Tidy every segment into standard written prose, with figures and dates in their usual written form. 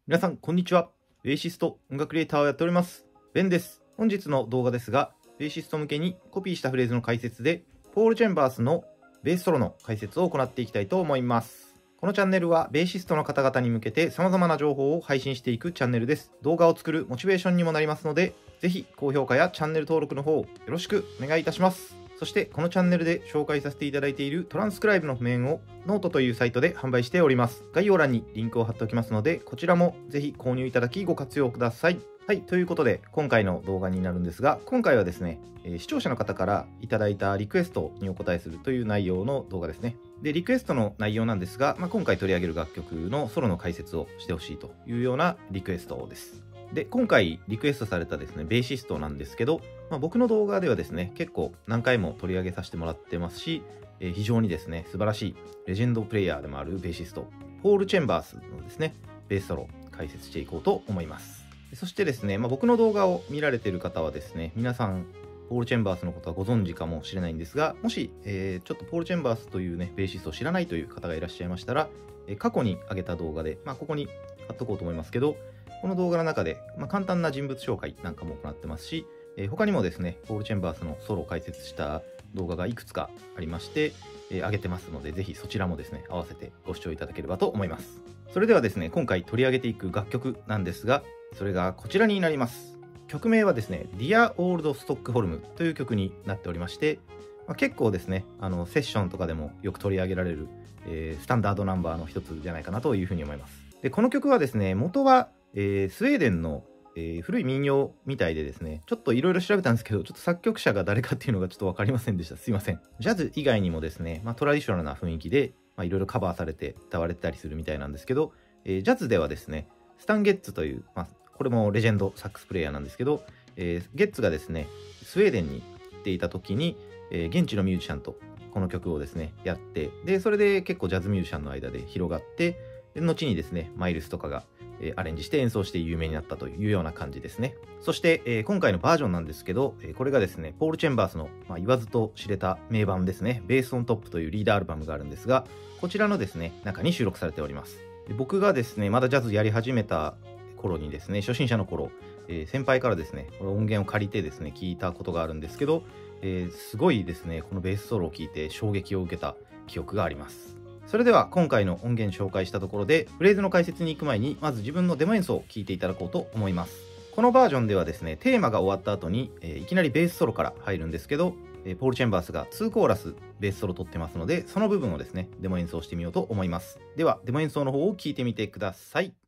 皆さんこんにちは。ベーシスト、音楽クリエイターをやっておりますベンです。本日の動画ですが、ベーシスト向けにコピーしたフレーズの解説でポール・チェンバースのベースソロの解説を行っていきたいと思います。このチャンネルはベーシストの方々に向けて様々な情報を配信していくチャンネルです。動画を作るモチベーションにもなりますので、ぜひ高評価やチャンネル登録の方よろしくお願いいたします。そしてこのチャンネルで紹介させていただいているトランスクライブの譜面をノートというサイトで販売しております。概要欄にリンクを貼っておきますので、こちらもぜひ購入いただきご活用ください。はい、ということで今回の動画になるんですが、今回はですね、視聴者の方からいただいたリクエストにお答えするという内容の動画ですね。で、リクエストの内容なんですが、今回取り上げる楽曲のソロの解説をしてほしいというようなリクエストです。で、今回リクエストされたですね、ベーシストなんですけど、僕の動画ではですね、結構何回も取り上げさせてもらってますし、非常にですね、素晴らしいレジェンドプレイヤーでもあるベーシスト、ポール・チェンバースのですね、ベースソロ解説していこうと思います。そしてですね、僕の動画を見られている方はですね、皆さん、ポール・チェンバースのことはご存知かもしれないんですが、もし、ちょっとポール・チェンバースというね、ベーシストを知らないという方がいらっしゃいましたら、過去に上げた動画で、ここに貼っとこうと思いますけど、この動画の中で、簡単な人物紹介なんかも行ってますし、他にもですね、ポール・チェンバースのソロを解説した動画がいくつかありまして、上げてますので、ぜひそちらもですね、合わせてご視聴いただければと思います。それではですね、今回取り上げていく楽曲なんですが、それがこちらになります。曲名はですね、Dear Old Stockholm という曲になっておりまして、結構ですね、セッションとかでもよく取り上げられる、スタンダードナンバーの一つじゃないかなというふうに思います。で、この曲はですね、元は、スウェーデンの、古い民謡みたいでですね、ちょっといろいろ調べたんですけど、ちょっと作曲者が誰かっていうのがちょっと分かりませんでした。すいません。ジャズ以外にもですね、トラディショナルな雰囲気で、いろいろカバーされて歌われてたりするみたいなんですけど、ジャズではですね、スタン・ゲッツという、これもレジェンドサックスプレイヤーなんですけど、ゲッツがですね、スウェーデンに行っていた時に、現地のミュージシャンとこの曲をですね、やって、で、それで結構ジャズミュージシャンの間で広がって、後にですね、マイルスとかがアレンジして演奏して有名になったというような感じですね。そして、今回のバージョンなんですけど、これがですね、ポール・チェンバースの、言わずと知れた名盤ですね、ベースオントップというリーダーアルバムがあるんですが、こちらのですね、中に収録されております。で、僕がですね、まだジャズやり始めた頃にですね、初心者の頃、先輩からですね、この音源を借りてですね、聞いたことがあるんですけど、すごいですね、このベースソロを聞いて衝撃を受けた記憶があります。それでは今回の音源紹介したところで、フレーズの解説に行く前に、まず自分のデモ演奏を聴いていただこうと思います。このバージョンではですね、テーマが終わった後に、いきなりベースソロから入るんですけど、ポール・チェンバースが2コーラスベースソロ取ってますので、その部分をですね、デモ演奏してみようと思います。では、デモ演奏の方を聴いてみてください。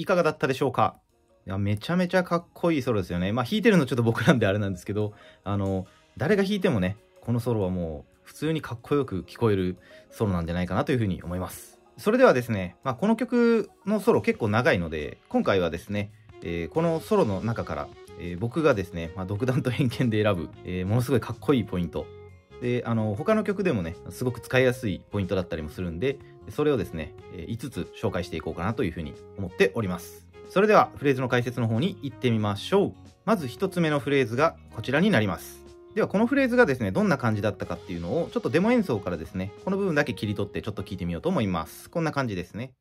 いかがだったでしょうか。いや、めちゃめちゃかっこいいソロですよね。弾いてるのちょっと僕なんであれなんですけど、誰が弾いてもね、このソロはもう普通にかっこよく聞こえるソロなんじゃないかなというふうに思います。それではですね、この曲のソロ結構長いので、今回はですね、このソロの中から、僕がですね、独断と偏見で選ぶ、ものすごいかっこいいポイントで、他の曲でもね、すごく使いやすいポイントだったりもするんで、それをですね、5つ紹介していこうかなというふうに思っております。それではフレーズの解説の方に行ってみましょう。まず1つ目のフレーズがこちらになります。ではこのフレーズがですね、どんな感じだったかっていうのをちょっとデモ演奏からですね、この部分だけ切り取ってちょっと聞いてみようと思います。こんな感じですね。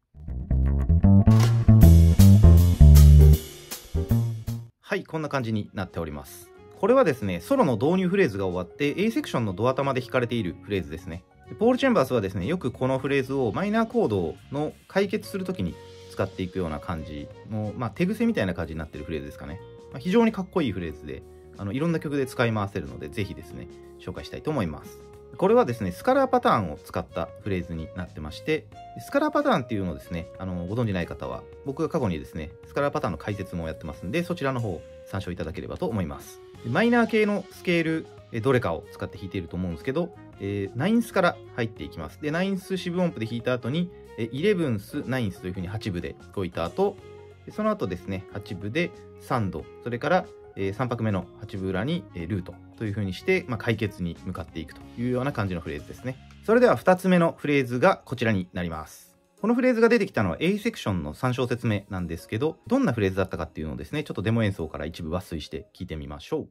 はい、こんな感じになっております。これはですね、ソロの導入フレーズが終わって A セクションのド頭で弾かれているフレーズですね。ポール・チェンバースはですね、よくこのフレーズをマイナーコードの解決するときに使っていくような感じの、手癖みたいな感じになっているフレーズですかね。非常にかっこいいフレーズで、いろんな曲で使い回せるので、ぜひですね、紹介したいと思います。これはですね、スカラーパターンを使ったフレーズになってまして、スカラーパターンっていうのをですね、ご存じない方は、僕が過去にですね、スカラーパターンの解説もやってますんで、そちらの方を参照いただければと思います。マイナー系のスケール、どれかを使って弾いていると思うんですけど、ナインスから入っていきます。で、ナインス四分音符で弾いた後に、イレブンス、ナインスというふうに8部で動いた後、その後ですね、8部で3度、それから3拍目の8分裏にルートという風にして、解決に向かっていくというような感じのフレーズですね。それでは2つ目のフレーズがこちらになります。このフレーズが出てきたのは A セクションの参照説明なんですけど、どんなフレーズだったかっていうのをですね、ちょっとデモ演奏から一部抜粋して聞いてみましょう。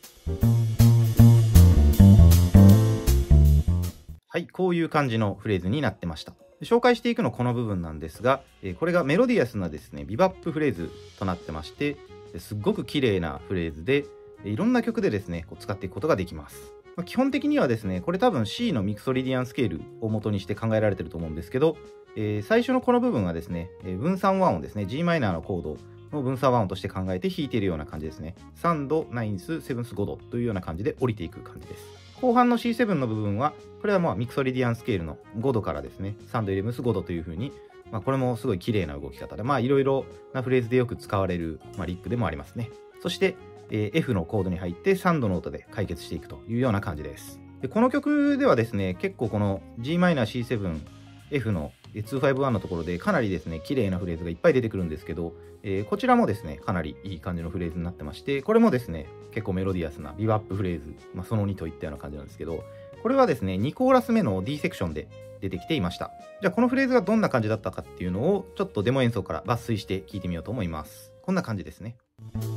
はい、こういう感じのフレーズになってました。紹介していくのこの部分なんですが、これがメロディアスなですね、ビバップフレーズとなってまして、すっごく綺麗なフレーズで、いろんな曲でですね、使っていくことができます。基本的にはですね、これ多分 C のミクソリディアンスケールを元にして考えられてると思うんですけど、最初のこの部分はですね、分散和音ですね、G マイナーのコードの分散和音として考えて弾いているような感じですね。3度、ナインス、セブンス、5度というような感じで降りていく感じです。後半の C7 の部分は、これはミクソリディアンスケールの5度からですね、3度、イレブンス、5度という風に、これもすごい綺麗な動き方で、いろいろなフレーズでよく使われる、リップでもありますね。そして、F のコードに入って3度の音で解決していくというような感じです。でこの曲ではですね、結構この Gm、C7、F の251のところでかなりですね、綺麗なフレーズがいっぱい出てくるんですけど、こちらもですね、かなりいい感じのフレーズになってまして、これもですね、結構メロディアスなビバップフレーズ、その2といったような感じなんですけど、これはですね、2コーラス目の D セクションで出てきていました。じゃあこのフレーズがどんな感じだったかっていうのをちょっとデモ演奏から抜粋して聞いてみようと思います。こんな感じですね。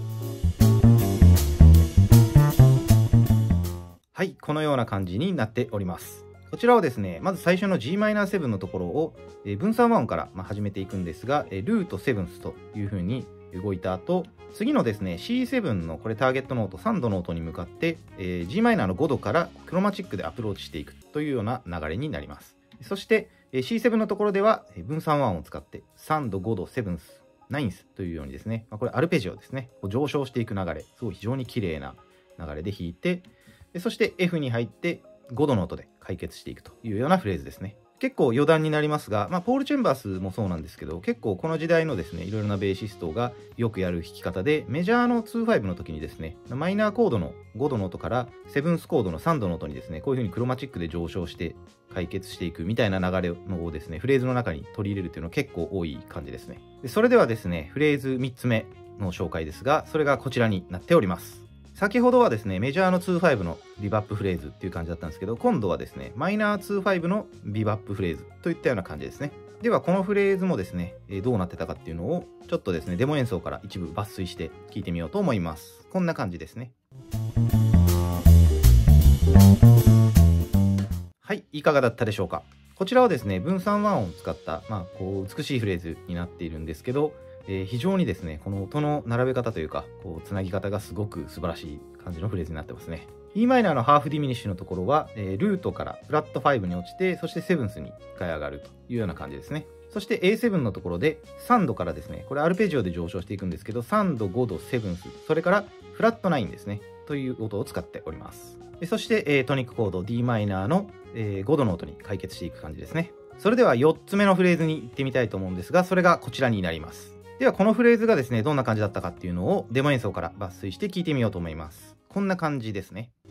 はい、このような感じになっております。こちらはですね、まず最初の Gm7 のところを分散和音から始めていくんですが、ルートセブンスという風に動いた後、次のですね C7 のこれターゲットノート3度の音に向かって、Gm の5度からクロマチックでアプローチしていくというような流れになります。そして C7 のところでは分散和音を使って3度、5度、セブンス、ナインスというようにですね、これアルペジオですね、上昇していく流れ、すごい非常に綺麗な流れで弾いて、そして F に入って5度の音で解決していくというようなフレーズですね。結構余談になりますが、ポール・チェンバースもそうなんですけど、結構この時代のですね、いろいろなベーシストがよくやる弾き方で、メジャーの2-5の時にですね、マイナーコードの5度の音からセブンスコードの3度の音にですね、こういう風にクロマチックで上昇して解決していくみたいな流れをですね、フレーズの中に取り入れるというのは結構多い感じですね。それではですね、フレーズ3つ目の紹介ですが、それがこちらになっております。先ほどはですね、メジャーの2-5のビバップフレーズっていう感じだったんですけど、今度はですね、マイナー2-5のビバップフレーズといったような感じですね。では、このフレーズもですね、どうなってたかっていうのを、ちょっとですね、デモ演奏から一部抜粋して聞いてみようと思います。こんな感じですね。はい、いかがだったでしょうか。こちらはですね、分散和音を使った、こう美しいフレーズになっているんですけど、非常にですね、この音の並べ方というか、つなぎ方がすごく素晴らしい感じのフレーズになってますね。E マイナーのハーフディミニッシュのところは、ルートからフラット5に落ちて、そしてセブンスに1回上がるというような感じですね。そして A7 のところで3度からですね、これアルペジオで上昇していくんですけど、3度、5度、セブンス、それからフラット9ですね、という音を使っております。そして、トニックコード D マイナーの、5度の音に解決していく感じですね。それでは4つ目のフレーズに行ってみたいと思うんですが、それがこちらになります。 ではこのフレーズがですね、どんな感じだったかっていうのをデモ演奏から抜粋して聞いてみようと思います。こんな感じですね。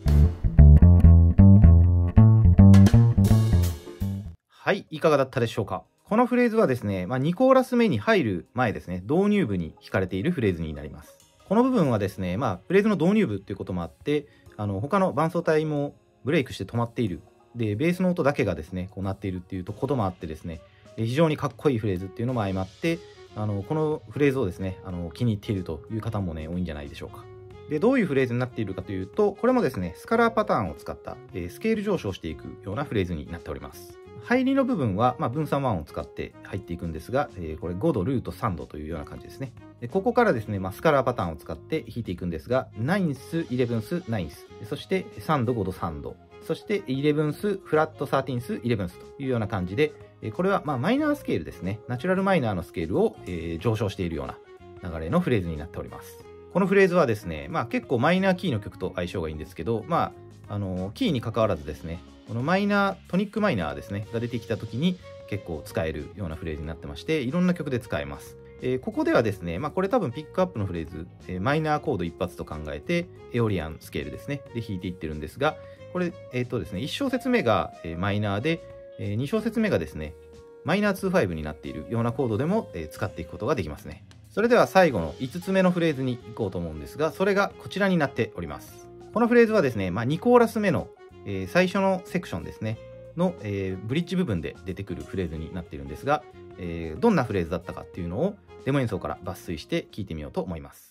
はい、いかがだったでしょうか。このフレーズはですね、2コーラス目に入る前ですね、導入部に弾かれているフレーズになります。この部分はですね、フレーズの導入部っていうこともあって、他の伴奏帯もブレイクして止まっている。で、ベースの音だけがですね、こうなっているっていうこともあってですね、非常にかっこいいフレーズっていうのも相まって、このフレーズをですね、気に入っているという方もね、多いんじゃないでしょうか。で、どういうフレーズになっているかというと、これもですね、スカラーパターンを使った、スケール上昇していくようなフレーズになっております。入りの部分は、分散1を使って入っていくんですが、これ5度、ルート3度というような感じですね。でここからですね、スカラーパターンを使って弾いていくんですが、ナインス、イレブンス、ナインス、そして3度、5度、3度、そしてイレブンス、フラット、サーティンス、イレブンスというような感じで、これはマイナースケールですね。ナチュラルマイナーのスケールを上昇しているような流れのフレーズになっております。このフレーズはですね、結構マイナーキーの曲と相性がいいんですけど、キーに関わらずですね、このマイナー、トニックマイナーですね、が出てきた時に結構使えるようなフレーズになってまして、いろんな曲で使えます。ここではですね、これ多分ピックアップのフレーズ、マイナーコード一発と考えて、エオリアンスケールですね、で弾いていってるんですが、これ、ですね、1小節目がマイナーで、2小節目がですね、マイナー2-5になっているようなコードでも使っていくことができますね。それでは最後の5つ目のフレーズに行こうと思うんですが、それがこちらになっております。このフレーズはですね、2コーラス目の最初のセクションですね、のブリッジ部分で出てくるフレーズになっているんですが、どんなフレーズだったかっていうのをデモ演奏から抜粋して聞いてみようと思います。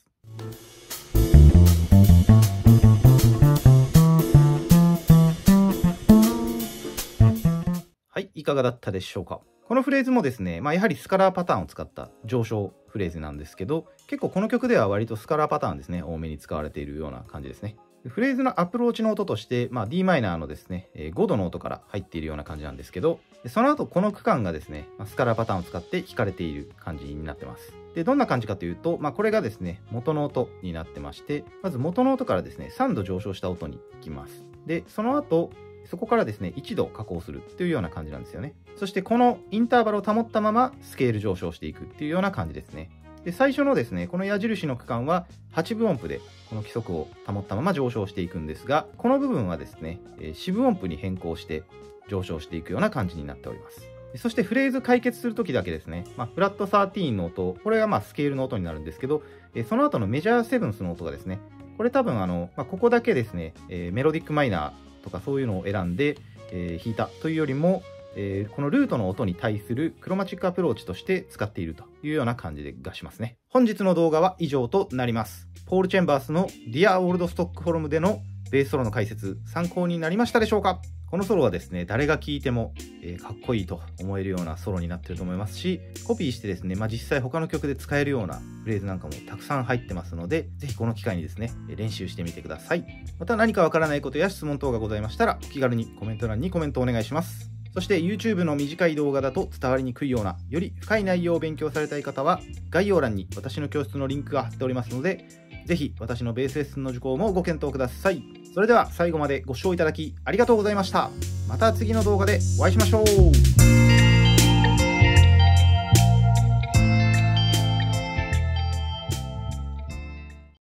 はい、いかがだったでしょうか。このフレーズもですね、やはりスカラーパターンを使った上昇フレーズなんですけど、結構この曲では割とスカラーパターンですね、多めに使われているような感じですね。フレーズのアプローチの音として、d マイナーのですね、5度の音から入っているような感じなんですけど、その後この区間がですね、スカラーパターンを使って弾かれている感じになってます。で、どんな感じかというと、これがですね、元の音になってまして、まず元の音からですね、3度上昇した音に行きます。で、その後、そこからですね、1度下降するというような感じなんですよね。そしてこのインターバルを保ったままスケール上昇していくっていうような感じですね。で、最初のですね、この矢印の区間は8分音符でこの規則を保ったまま上昇していくんですが、この部分はですね、四分音符に変更して上昇していくような感じになっております。そしてフレーズ解決するときだけですね、フラット13の音、これがスケールの音になるんですけど、その後のメジャーセブンスの音がですね、これ多分ここだけですね、メロディックマイナーとかそういうのを選んで、弾いたというよりも、このルートの音に対するクロマチックアプローチとして使っているというような感じがしますね。本日の動画は以上となります。ポール・チェンバースの Dear Old Stockholm でのベースソロの解説、参考になりましたでしょうか？このソロはですね、誰が聴いても、かっこいいと思えるようなソロになっていると思いますし、コピーしてですね、実際他の曲で使えるようなフレーズなんかもたくさん入ってますので、ぜひこの機会にですね、練習してみてください。また何かわからないことや質問等がございましたら、お気軽にコメント欄にコメントお願いします。そして YouTube の短い動画だと伝わりにくいような、より深い内容を勉強されたい方は、概要欄に私の教室のリンクが貼っておりますので、ぜひ私のベースレッスンの受講もご検討ください。それでは最後までご視聴いただきありがとうございました。また次の動画でお会いしましょう。